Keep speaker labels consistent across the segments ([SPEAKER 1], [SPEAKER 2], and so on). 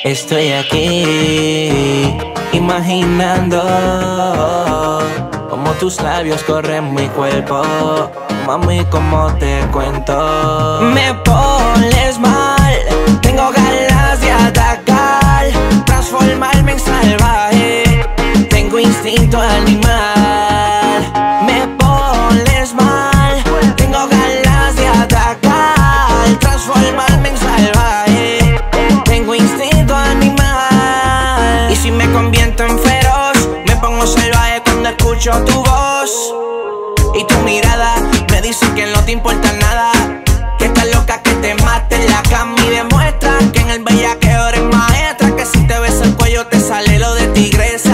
[SPEAKER 1] Estoy aquí imaginando cómo tus labios corren mi cuerpo. Mami, ¿cómo te cuento? Me pones mal, tengo ganas de atacar, transformarme en salvaje, tengo instinto animal. Me pones mal, tengo ganas de atacar, transformarme en salvaje, tengo instinto animal. Y si me convierto en feroz, me pongo salvaje cuando escucho tu voz y tu mirada me dice que no te importa nada, que estás loca, que te mate en la cama y demuestra que en el bellaqueo eres maestra, que si te beso el cuello te sale lo de tigresa.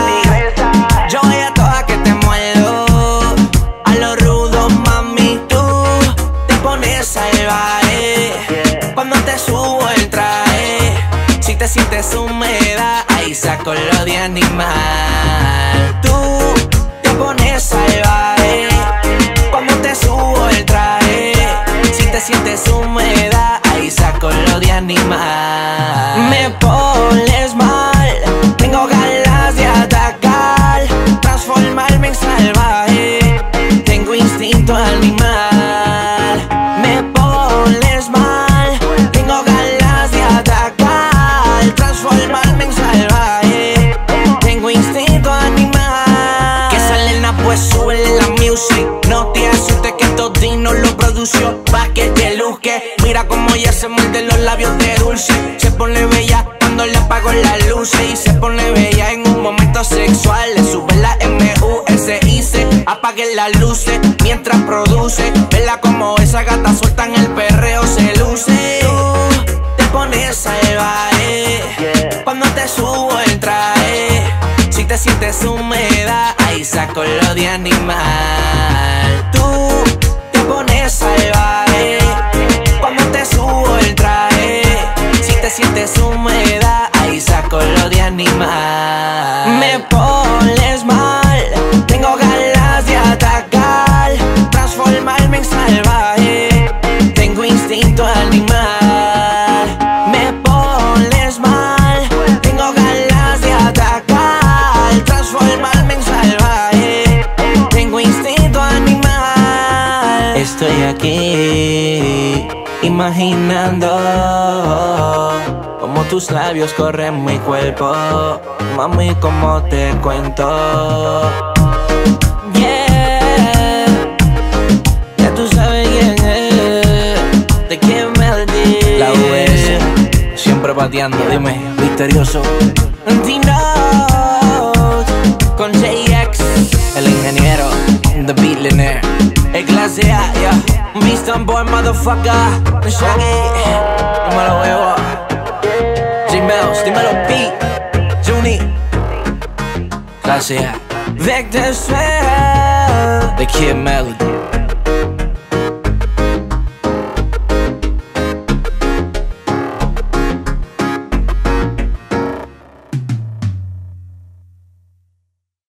[SPEAKER 1] Yo voy a toda que te muerdo, a lo rudo, mami, tú te pones salvaje cuando te subo el traje. Si te sientes húmeda, ahí saco lo de animal. Tú te pones salvaje cuando te subo el traje. Si te sientes húmeda, ahí saco lo de animal. Me pones mal, tengo ganas de atacar, transformarme en salvaje, tengo instinto animal. Me pones mal, tengo ganas de atacar, transformarme en salvaje, tengo instinto animal. Que sale la pues súbele la music, no te asustes que Todino lo produció pa' que te luzque. Mira como ella se muerde los labios de dulce, se pone bella cuando le apago las luces y se pone bella en un momento sexual. Le sube la MUSIC, apague las luces mientras produce. Vela como esa gata suelta en el perreo se luce. Tú te pones salvaje cuando te subo el traje. Si te sientes húmeda, ahí saco lo de animal. Tú te pones salvaje cuando te subo el traje. Si te sientes húmeda, ahí saco lo de animal. Me pones mal, tengo ganas de atacar, transformarme en salvaje, tengo instinto animal. Me pones mal, tengo ganas de atacar, transformarme en salvaje, tengo instinto animal. Estoy aquí imaginando cómo tus labios corren mi cuerpo. Mami, ¿cómo te cuento? Yeah, ya tú sabes quién es, The Kid Melody. La US, siempre pateando, dime, misterioso. D-Note, con JX, el ingeniero, The Beatliner, el clase A, yeah. Beastin' Boy, motherfucker, Shaggy, dímelo huevo, J-Mel's, dímelo Pete, Juni, clase A, Vector Swell, The Kid Melody.